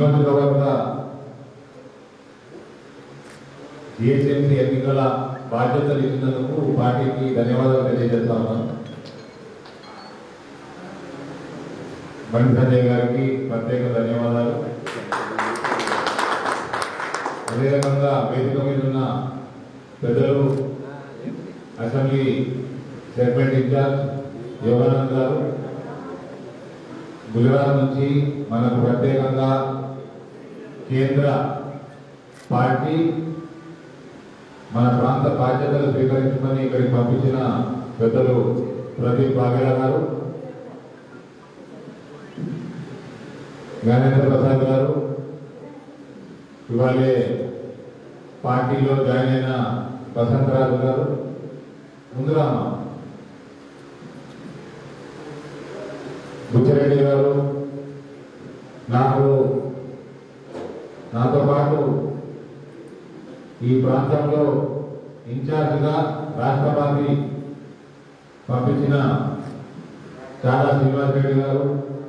నియోజకవర్గ జిహెచ్ఎంసీ ఎన్నికల బాధ్యతలు ఇచ్చినందుకు పార్టీకి ధన్యవాదాలు తెలియజేస్తా ఉన్నాను. బండి సంజయ్ గారికి ప్రత్యేక ధన్యవాదాలు. అదే రకంగా వేదిక మీద ఉన్న పెద్దలు అసెంబ్లీ సెగ్మెంట్ ఇన్ఛార్జ్ యోగానంద్ గారు, గుజరాత్ నుంచి మనకు ప్రత్యేకంగా కేంద్ర పార్టీ మన ప్రాంత బాధ్యతలు స్వీకరించమని ఇక్కడికి పంపించిన పెద్దలు ప్రదీప్ బాగేలా గారు, జ్ఞానేంద్ర ప్రసాద్ గారు, ఇవాళే పార్టీలో జాయిన్ అయిన వసంతరాజు గారు, ముందుగా బుచ్చిరెడ్డి గారు, నాతో పాటు ఈ ప్రాంతంలో ఇన్ఛార్జిగా రాష్ట్రపతి పంపించిన చాలా శ్రీనివాసరెడ్డి గారు,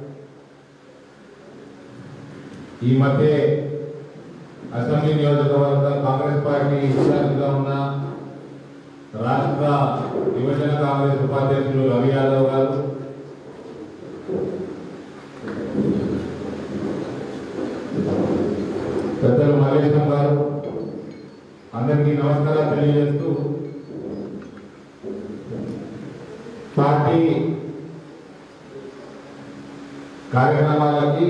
ఈ మధ్య అసెంబ్లీ నియోజకవర్గ కాంగ్రెస్ పార్టీ ఇన్ఛార్జిగా ఉన్న రాష్ట్ర యువజన కాంగ్రెస్ ఉపాధ్యక్షులు రవి యాదవ్ గారు, పెద్దలు మల్లేశం గారు, అందరికీ నమస్కారాలు తెలియజేస్తూ పార్టీ కార్యక్రమాలకి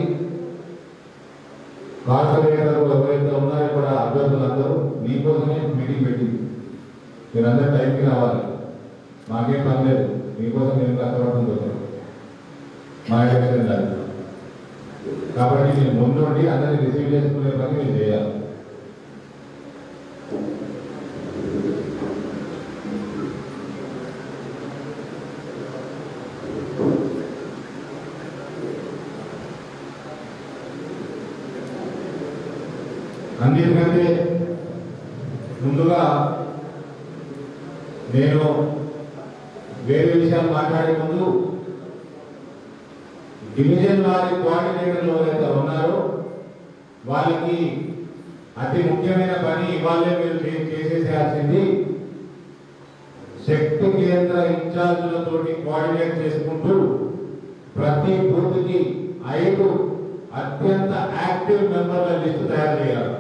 కార్పొరేటర్లు ఎవరైతే ఉన్నారో ఇక్కడ అభ్యర్థులందరూ మీకోసమే మీటింగ్ పెట్టింది. మీరందరూ టైంకి రావాలి, మాకేం పని లేదు, మీకోసం మేము కష్టపడుతుంది వచ్చాం మా ఎలక్షన్ కాదు కాబట్టి నేను ముందుండి అందరినీ రిసీవ్ చేసుకునే పని నేను చేయాలి. అన్నిటికంటే ముందుగా నేను వేరే విషయాలు మాట్లాడే ముందు డివిజన్ వారి కోఆర్డినేటర్లు ఎవరైతే ఉన్నారో వాళ్ళకి అతి ముఖ్యమైన పని ఇవాళే మీరు చేసేసేయాల్సింది శక్తి కేంద్ర ఇన్ఛార్జులతోటి కోఆర్డినేట్ చేసుకుంటూ ప్రతి బూత్కి 5 అత్యంత యాక్టివ్ మెంబర్ల లిస్టు తయారు చేయాలి.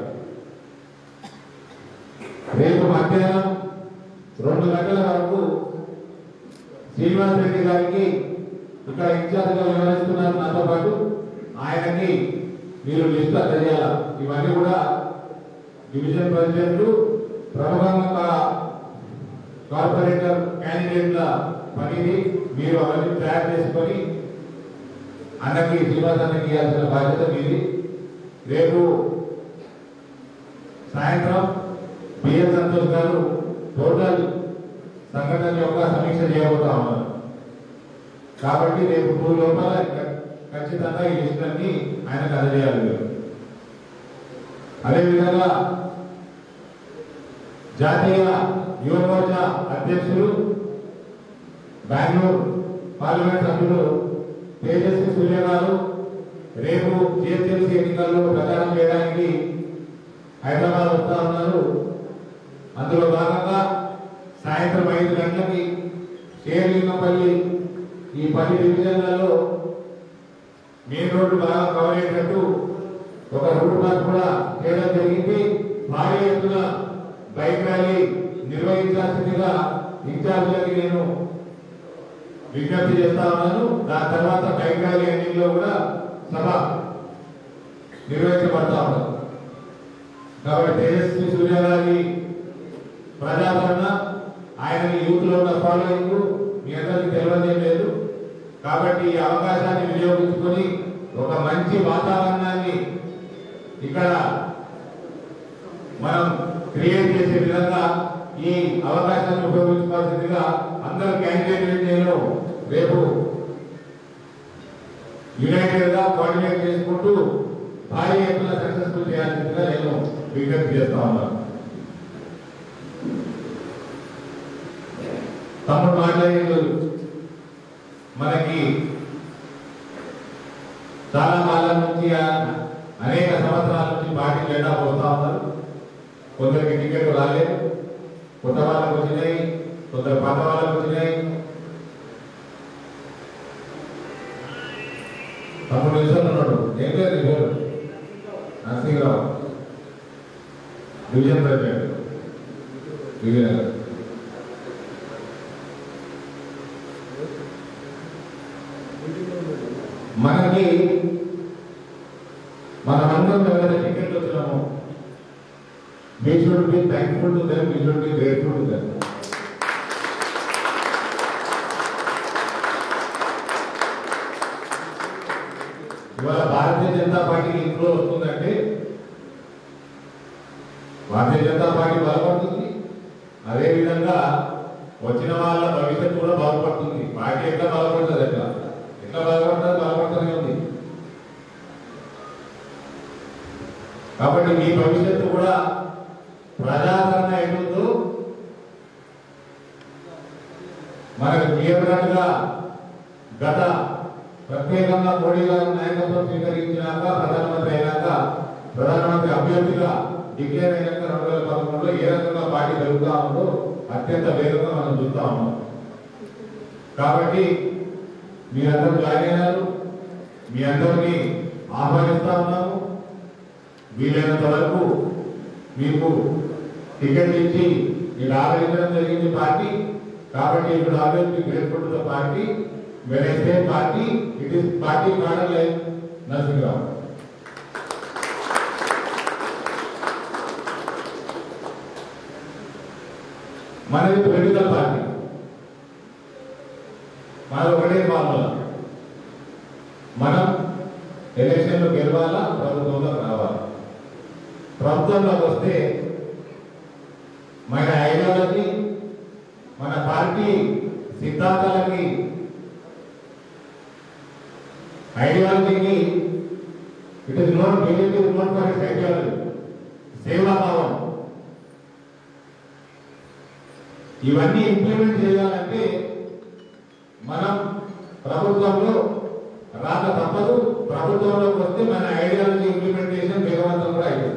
రేపు మధ్యాహ్నం 2 గంటల వరకు శ్రీనివాస్ రెడ్డి గారికి ఇక్కడ ఇన్ఛార్జ్గా వ్యవహరిస్తున్నారు నాతో పాటు, ఆయనకి మీరు లిస్టు అందజేయాలి. ఇవన్నీ కూడా డివిజన్ ప్రెసిడెంట్లు ప్రముఖంగా కార్పొరేటర్ క్యాండిడేట్ల పనిని మీరు అవన్నీ తయారు చేసుకొని అన్నకి శ్రీనివాస్ అన్నకి ఇవ్వాల్సిన బాధ్యత మీది. రేపు సాయంత్రం బిఎస్ సంతోష్ గారు టోటల్ సంఘటన యొక్క సమీక్ష చేయబోతా ఉన్నారు కాబట్టి రేపు 2 లోపల ఖచ్చితంగా ఈ లిస్టులన్నీ ఆయనకు అందజేయాలి. అదేవిధంగా జాతీయ యువ మోర్చా అధ్యక్షులు బెంగళూరు పార్లమెంట్ సభ్యులు తేజస్వి సూర్య గారు రేపు జిహెచ్ఎంసీ ఎన్నికల్లో ప్రచారం చేయడానికి హైదరాబాద్ వస్తా ఉన్నారు. అందులో భాగంగా సాయంత్రం 5 గంటలకి షేర్లింగంపల్లి ఈ 10 డివిజన్లలో మెయిన్ రోడ్డు బాగా కవర్ అయ్యేటట్టు ఒక రూట్ మ్యాప్ కూడా చేయడం జరిగింది. భారీ ఎత్తున బైక్ ర్యాలీ నిర్వహించాల్సిందిగా ఇన్ఛార్జీలకి నేను విజ్ఞప్తి చేస్తా ఉన్నాను. దాని తర్వాత బైక్ ర్యాలీ ఎన్నికల్లో కూడా సభ నిర్వహించబడతా ఉన్నాం కాబట్టి తేజస్వి సూర్య గారి ప్రజాదరణ, ఆయన యూత్ లో ఉన్న ఫాలోయింగ్ మీ అందరికీ తెలియజేయడం లేదు కాబట్టి ఈ అవకాశాన్ని వినియోగించుకొని ఒక మంచి వాతావరణాన్ని ఇక్కడ మనం క్రియేట్ చేసే విధంగా ఈ అవకాశాన్ని ఉపయోగించుకోవాల్సిందిగా అందరూ క్యాండిడేట్ నేను రేపు యునైటెడ్ గా కోఆర్డినేట్ చేసుకుంటూ భారీ ఎత్తున సక్సెస్ఫుల్ చేయాల్సిందిగా నేను విజ్ఞప్తి చేస్తా ఉన్నాను. తమ్ముడు మాట్లాడేది మనకి చాలా కాలం నుంచి అనేక సంవత్సరాల నుంచి పార్టీ జెండా పోతా ఉన్నారు. కొందరికి టికెట్ రాలేదు, కొత్త వాళ్ళకు వచ్చినాయి, కొందరు పాత వాళ్ళకు వచ్చినాయి. తప్పుడు నిమిషాలు ఉన్నాడు, ఏం లేదు పేరు నరసింహరావు, డివిజన్ ప్రెసిడెంట్ విజయనగర్. మనకి మనమందరం ఎవరైనా టికెట్ వచ్చినామో we should be thankful to them, we should be grateful to them. ఇవాళ భారతీయ జనతా పార్టీకి ఇంట్లో వస్తుందంటే భారతీయ జనతా పార్టీ బలపడుతుంది, అదేవిధంగా వచ్చిన వాళ్ళ భవిష్యత్తు కూడా బాగుపడుతుంది. పార్టీ ఎట్లా బలపడుతుంది, ఎట్లా బలపడుతూనే ఉంది. కాబట్టి మీ భవిష్యత్తు కూడా ప్రజాదరణ ఎటుందో మనకు క్లియర్గా గత ప్రత్యేకంగా మోడీ గారు నాయకత్వం స్వీకరించినాక ప్రధానమంత్రి అయినాక ప్రధానమంత్రి అభ్యర్థిగా డిక్లేర్ అయినాక 2011లో ఏ రకంగా పార్టీ జరుగుతా ఉందో అత్యంత వేగంగా మనం చూస్తా ఉన్నాం. కాబట్టి మీరందరూ జాయిన్ అయ్యారు, మీ అందరినీ ఆహ్వానిస్తా ఉన్నాము. వీలైనంత వరకు మీకు టికెట్ ఇచ్చి ఇక్కడ ఆదరించడం జరిగింది పార్టీ. కాబట్టి ఇక్కడ always grateful to the party. When I say party, it is party not like Narasimharav. మనది పొలిటికల్ పార్టీ, మనది ఒకటే ఫార్ములా, మనం ఎలక్షన్లో గెలవాలా, ప్రభుత్వంలో రావాలా. ప్రభుత్వంలోకి వస్తే మన ఐడియాలజీ, మన పార్టీ సిద్ధాంతాలకి, ఐడియాలజీకి it is not BJP is not for its ideology, సేవాభావం. ఇవన్నీ ఇంప్లిమెంట్ చేయాలంటే మనం ప్రభుత్వంలో రాక తప్పదు. ప్రభుత్వంలోకి వస్తే మన ఐడియాలజీ ఇంప్లిమెంటేషన్ వేగవంతం కూడా అయింది.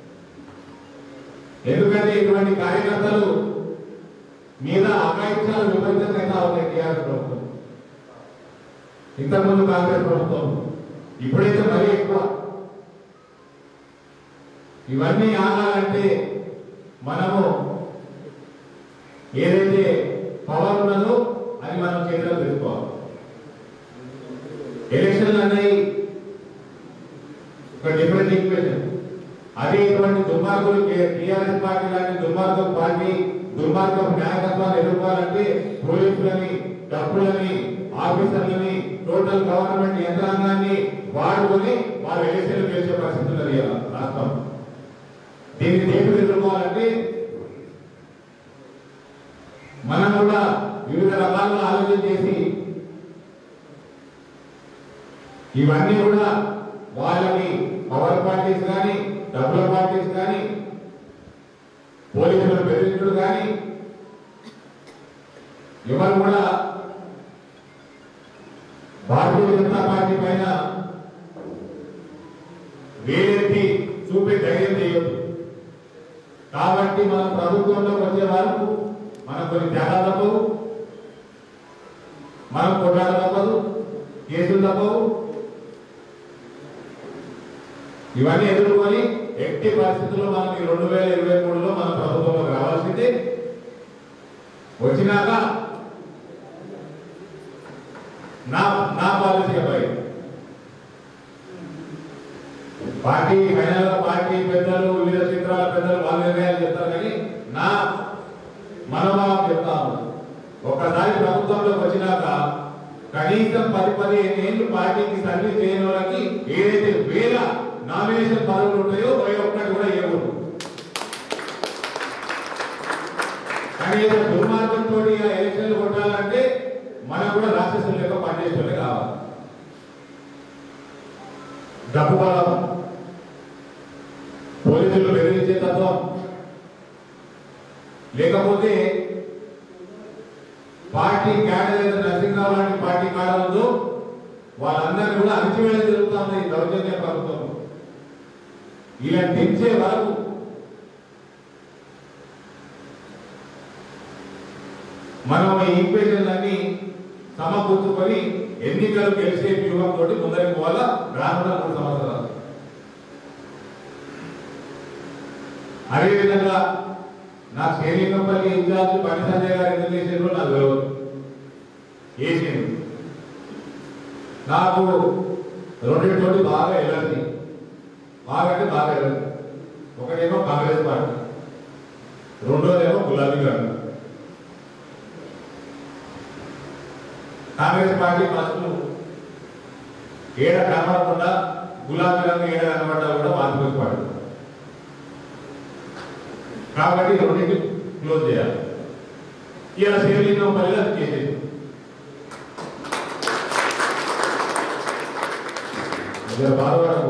ఎందుకంటే ఇటువంటి కార్యకర్తలు మీద అకాయిత్యాలు విపరీతంగా ఉన్నాయి టీఆర్ఎస్ ప్రభుత్వం, ఇంతకుముందు కాంగ్రెస్ ప్రభుత్వం, ఇప్పుడైతే మరీ ఎక్కువ. ఇవన్నీ ఆగాలంటే మనము ఏదైతే పవర్ ఉన్నదో అది మనం చేతిలో తెచ్చుకోవాలి. ఎలక్షన్లు అనేవి ఒక డిఫరెంట్ ఈక్వేషన్. అదే ఇటువంటి దుర్మార్గులు టీఆర్ఎస్ పార్టీ లాంటి దుర్మార్గం పార్టీ దుర్మార్గం నాయకత్వాన్ని ఎదుర్కోవాలంటే పోలీసులని, డబ్బులని, ఆఫీసర్లని, టోటల్ గవర్నమెంట్ యంత్రాంగాన్ని వాడుకొని వారు ఎలక్షన్లు గెలిచే పరిస్థితి ఉన్నది రాష్ట్రం. దీన్ని దేనికి ఎదుర్కోవాలంటే మనం కూడా వివిధ రకాలుగా ఆలోచన చేసి ఇవన్నీ కూడా వాళ్ళని పవర్ పార్టీస్ కానీ, డబ్బుల పార్టీస్ కానీ, పోలీసులు బెదిరించుడు కానీ ఎవరు కూడా భారతీయ జనతా పార్టీ పైన వేలెత్తి చూపే ధైర్యం చేయొద్దు. కాబట్టి మనం ప్రభుత్వంలోకి వచ్చే వరకు మనం కొన్ని త్యాగాలు తప్పవు, మనం కొట్లాడ తప్పదు, కేసులు తప్పవు. ఇవన్నీ ఎదుర్కొని ఎట్టి పరిస్థితుల్లో మనకి 2023లో మన ప్రభుత్వంలోకి రావాల్సిందే. వచ్చినాక నా పాలసీపై పార్టీ ఫైనల్ గా పార్టీ పెద్దలు, వివిధ చిత్రాల పెద్దలు వాళ్ళ నిర్ణయాలు చెప్తారు, కానీ నా మనోభావం చెప్తాను. ఒకసారి ప్రభుత్వంలోకి వచ్చినాక కనీసం 10-15 ఏళ్ళు పార్టీకి సర్వీస్ చేయని వాళ్ళకి ఏదైతే వేల నామినేషన్ పదవులు ఉంటాయో ఒక్కటి కూడా ఇవ్వకూడదు. కానీ ఏదో దుర్మార్గంతో ఎలక్షన్లు కొట్టాలంటే మనం కూడా రాక్షసులు లేక పనిచేసే కావాలి. డబ్బు బలం, పోలీసులు బెదిరించే తత్వం, లేకపోతే పార్టీ క్యాడర్ ఏదో నరసింహరావు లాంటి పార్టీ క్యాడర్ ఉందో వాళ్ళందరినీ కూడా అణచివేయడం జరుగుతుంది దౌర్జన్య ప్రభుత్వం. ఇలా తెచ్చే వరకు మనం ఈ ఈక్వేషన్లన్నీ సమకూర్చుకొని ఎన్నికలు గెలిచే వ్యూహంతో ముందరికి పోవాలా రానున్న 3 సంవత్సరాలు. అదేవిధంగా నా శ్రీలింగంపల్లి ఇన్ఛార్జ్ బండి సంజయ్ గారు ఎందుకు చేసేదో నాకు తెలియదు. వేసింది నాకు రెండింటితోటి బాగా ఎలర్జీ, బాగా అంటే బాగా ఎలర్జీ. ఒకటేమో కాంగ్రెస్ పార్టీ, రెండోదేమో గులాబీ గారు. కాంగ్రెస్ పార్టీ ఫస్ట్ ఏడ కనబడకుండా గులాబీ రంగు ఏడ కనబడ్డా కూడా మార్పుకి పార్టీ. కాబట్టి రెండింటి క్లోజ్ చేయాలి. ఇలా శ్రీలింగంపల్లిలో అది చేసేది. బాధపడకు,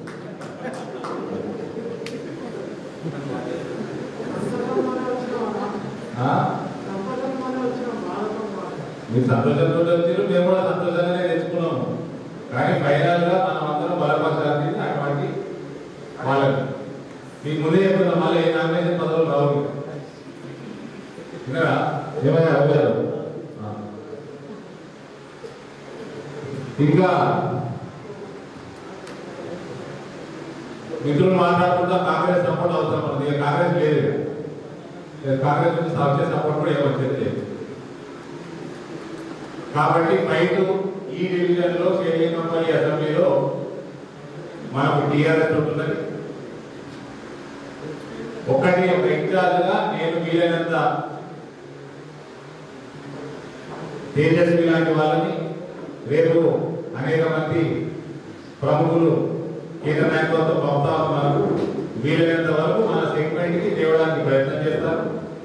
మీరు సంతోషంతో వచ్చారు, మేము కూడా సంతోషంగానే తెచ్చుకున్నాము. కానీ ఫైనల్ గా మనం అందరం బలపరచాల్సింది అటువంటి వాళ్ళకి. మీకు ముందే చెప్తున్నా, మళ్ళీ ఏ నామినేషన్ పదవులు రావు. ఏమైనా అవ్వలేదు. ఇంకా మిత్రులు మాట్లాడుకుంటా కాంగ్రెస్ సపోర్ట్ అవసరం ఉంది. కాంగ్రెస్ లేదు, కాంగ్రెస్ నుంచి సబ్జెక్ట్ సపోర్ట్ కూడా ఏమొచ్చేది లేదు. కాబట్టి ఫైట్ ఈ డివిజన్ లో శ్రీలింగంపల్లి అసెంబ్లీలో మనకు టీఆర్ఎస్ ఉంటున్నది. ఒక ఇన్ఛార్జ్ గా నేను వీలైనంత తేజస్వి లాంటి వాళ్ళని, రేపు అనేక మంది ప్రముఖులు కేంద్ర నాయకులతో పంపుతా ఉన్నారు. వీలైనంత వరకు మన సెగ్మెంట్ కి తేవడానికి ప్రయత్నం చేస్తారు.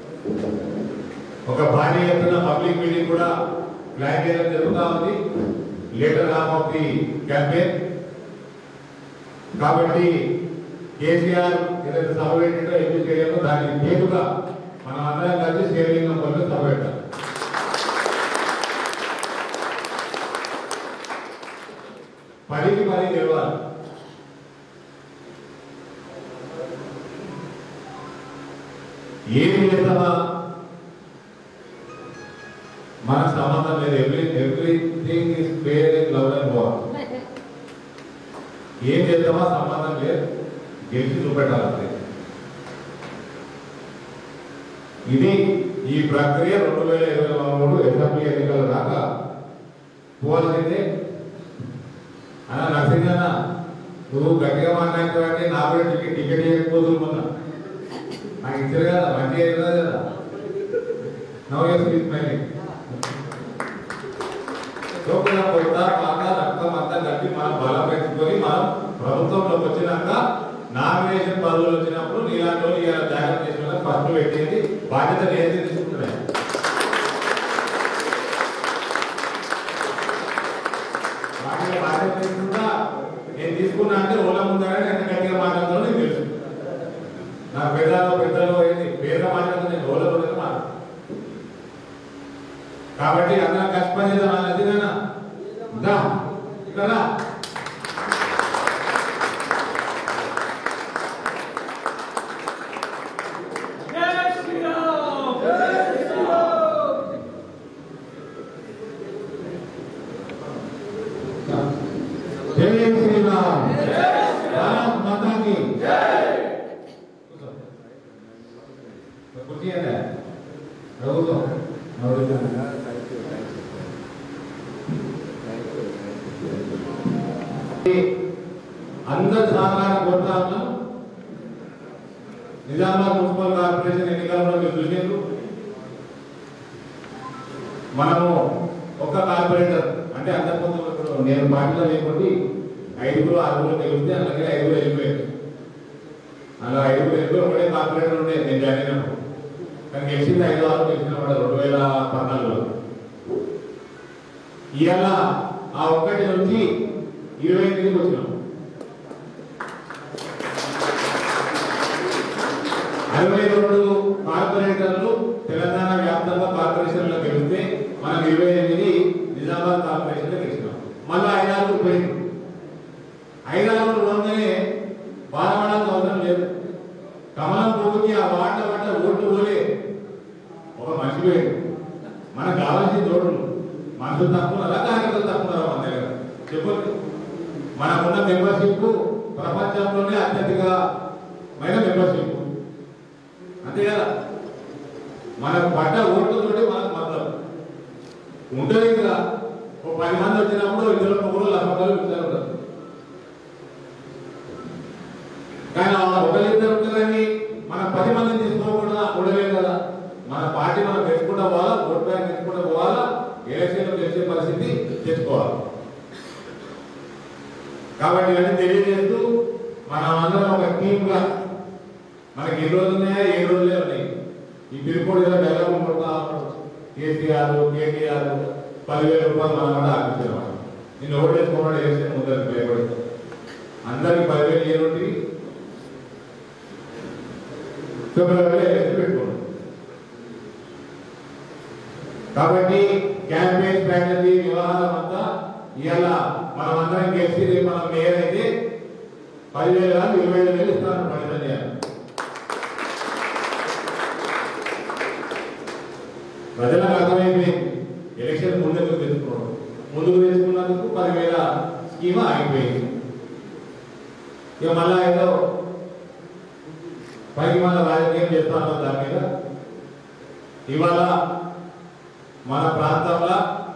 ఒక భారీ ఎత్తున పబ్లిక్ మీటింగ్ కూడా ప్లాన్ చేయడం జరుగుతూ ఉంది, later half of the campaign. కాబట్టి కేసీఆర్ ఏదైతే సభ పెట్టిందో ఎంపీ స్టేడియంలో దానికి తీరుగా మనం అందరం కలిసి శ్రీలింగంపల్లిలో సభ పెట్టాం. 10కి 10 గెలవాలి. ఏమి చేస్తామా మనకు సంబంధం లేదు. Everything is fair in love and war. ఏం చేద్దామా సంబంధం లేదు, గెలిచి చూపెట్టాలంటే. ఇది ఈ ప్రక్రియ 2023 అసెంబ్లీ ఎన్నికల దాకా పోవాల్సిందే. అన్న నరసింహన్న, నువ్వు గట్టిగా మాట్లాడుతావంటే నా కూడా టికెట్ ఇవ్వకపోతున్నా, నాకు ఇచ్చారు కదా, మంచిగా ఇవ్వదు కదా. నవ్ స్మైలింగ్ కొత్త పాత రక్తం అంతా కలిపి మనం బలం పెంచుకొని మనం ప్రభుత్వంలోకి వచ్చినాక నామినేషన్ పదవులు వచ్చినప్పుడు నీలాంటి వాళ్ళు ఇలా త్యాగం చేసిన ఫస్ట్ పెట్టేది బాధ్యత నేను తీసుకుంటున్నాను. బాధ్యత తీసుకుంటా నేను తీసుకున్నా అంటే ఓల ముందరే ఎంత గట్టిగా మాట్లాడుతానో నీకు తెలుసు. నా పెద్దలు ఏంటి పేద మాట్లాడుతూ నేను ఓల ముందర మాట్లాడు. కాబట్టి అందరం కష్టపడి నదినా ఇక్కడ జై శ్రీరామ్, భారత్ మాతా కీ ప్రభుత్వం అందరి సహకారం కోరుతా ఉన్నాం. నిజామాబాద్ మున్సిపల్ కార్పొరేషన్ ఎన్నికల్లో మీరు చూసారు, మనము ఒక్క కార్పొరేటర్ అంటే అంతకుముందు నేను పార్టీలో లేకపోతే 5 6 తెలిస్తే అలాగే 5 వెళ్ళిపోయారు. అలా 5 వెళ్ళిపోయి ఒకటే కార్పొరేటర్ ఉండే నేను జాయిన్ అయినప్పుడు. కానీ గెలిచింది 5 6 గెలిచినప్పుడు 2014లో. ఇవాళ ఆ ఒక్కటి నుంచి 28కి వచ్చినాం. 62 కార్పొరేటర్లు తెలంగాణ వ్యాప్తంగా కార్పొరేషన్లో గెలిస్తే మనం 28 నిజామాబాద్ కార్పొరేషన్లో గెలిచినాం. మళ్ళీ 5 6 పోయింది. 5 6 ఉండగానే బాలవాడ కమలం పువ్వుకి ఆ వాట ఓట్లు పోలే ఒక మనిషి పోయాడు. మనకు కావాల్సిన రోడ్లు మనుషులు తక్కువ కార్యకర్తలు తక్కువ మన దగ్గర చెప్పొద్దు. మనకున్న మెంబర్షిప్ ప్రపంచంలోనే అత్యధికమైన మెంబర్షిప్, అంతే కదా. మనకు పడ్డ ఓట్లతోటి మనకు మద్దతు ఉంటుంది కదా. ఒక 10 మంది వచ్చినప్పుడు ఇందులో 3 లక్ష రూపాయలు ఉంటారు. కానీ ఒకరిద్దరు ఉంటుందని మనం 10 మందిని తీసుకోకుండా ఉండలేదు కదా. మన పార్టీ మనం పెంచుకుంటూ పోవాలా, ఓట్ బ్యాంక్ పెంచుకుంటూ పోవాలా, ఎలక్షన్లో గెలిచే పరిస్థితి తెచ్చుకోవాలి. కాబట్టి ఇవన్నీ తెలియజేస్తూ మనం అందరం ఒక టీమ్గా మనకి ఎన్ని రోజులు ఉన్నాయా 7 రోజులే ఉన్నాయి. ఈ పిలుపుడు డైలాగ్ కొడతా కేసీఆర్ కేటీఆర్ 10,000 రూపాయలు మనం కూడా ఆపించారు. నేను ఓటు వేసుకోవడం ఎలక్షన్ ముందరికి భయపడి అందరికి 10,000 ఏనుంటి ఫిబ్రవరిలో ఎలక్షన్ పెట్టుకోండి. కాబట్టి క్యాంపెయిన్ స్ట్రాటజీ వ్యవహారం అంతా ఇవాళ మనం అందరం గెలిచి రేపు మనం మేయర్ అయితే 10,000 కాదు 20,000 ఇస్తాను ప్రయత్నం చేయాలి. ప్రజలకు అర్థమైపోయింది ఎలక్షన్ ముందుకు తెచ్చుకోవడం, ముందుకు తెచ్చుకున్నందుకు 10,000 స్కీమ్ ఆగిపోయింది. ఇక మళ్ళా ఏదో పైకి మళ్ళీ రాజకీయం చేస్తాను దాని మీద. ఇవాళ మన ప్రాంతంలో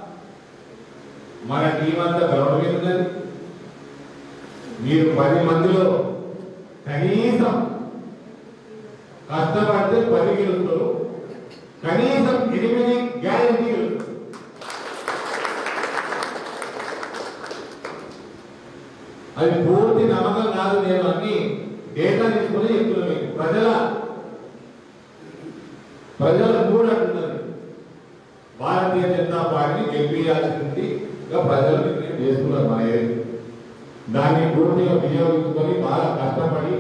మన టీం అంతా గ్రౌండ్ మీద ఉన్నది. మీరు 10 మందిలో కనీసం కష్టపడితే 10 గెలుస్తారు, కనీసం 8 గ్యారెంటీలు. అది పూర్తి నమ్మకం కాదు, నేను అన్ని డేటా తీసుకుని చెప్తున్నాను మీకు. ప్రజల మూడు అంటున్నది భారతీయ జనతా పార్టీని గెలిపించాల్సిందిగా ప్రజలు నిర్ణయం చేసుకున్నారు. మన దాన్ని పూర్తిగా వినియోగించుకొని బాగా కష్టపడి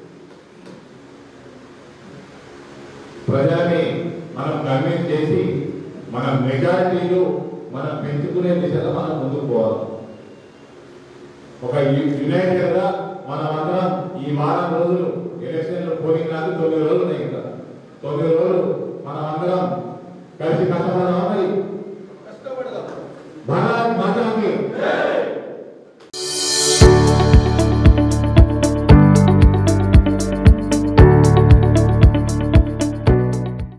ప్రజల్ని మనం కన్విన్స్ చేసి మన మెజారిటీలు మనం పెంచుకునే దిశగా మనం ముందుకు పోవాలి. ఒక యునైటెడ్ గా మనం అందరం ఈ వారం రోజులు ఎలక్షన్ పోలింగ్ నాకు 9 రోజులు ఉన్నాయి. ఇంకా 9 రోజులు మనం అందరం కలిసి కష్టపడదామని